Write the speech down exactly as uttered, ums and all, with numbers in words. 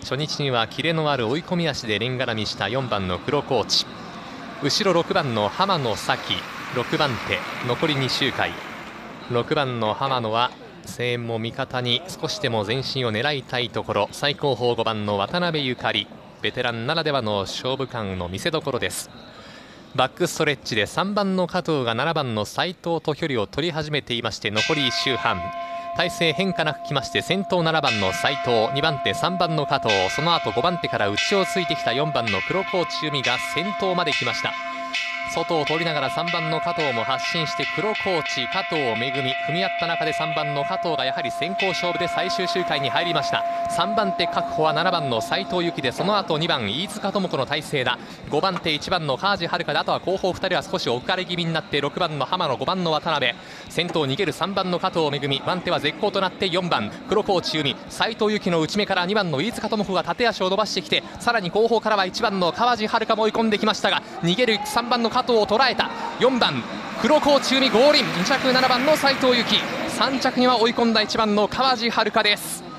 初日にはキレのある追い込み足で連絡みしたよんばんの黒コーチ、後ろろくばんの浜野咲ろくばん手、残りに周回。ろくばんの浜野は声援も味方に少しでも前進を狙いたいところ。最後方ごばんの渡辺ゆかり、ベテランならではの勝負感の見せ所です。バックストレッチでさんばんの加藤がななばんの斉藤と距離を取り始めていまして、残りいっ周半。体勢変化なくきまして、先頭ななばんの斉藤、にばん手さんばんの加藤、その後ごばん手から内をついてきたよんばんの黒コーチ海が先頭まで来ました。外を通りながらさんばんの加藤も発進して、黒コーチ加藤恵踏み合った中でさんばんの加藤がやはり先行勝負で最終周回に入りました。さんばん手確保はななばんの斉藤由貴で、その後にばん飯塚智子の体勢だ。ごばん手いちばんの川地遥で、あとは後方ふたりは少し遅れ気味になって、ろくばんの浜野、ごばんの渡辺、先頭逃げるさんばんの加藤恵、番手は絶好となってよんばん黒コーチ海、斉藤由貴の内目からにばんの飯塚智子が縦足を伸ばしてきて、さらに後方からはいちばんの川地遥も追い込んできましたが、逃げるさんばんの加藤を捉えた。よんばん黒コーチ海合輪、に着ななばんの斉藤由貴、さん着には追い込んだいちばんの川地遥です。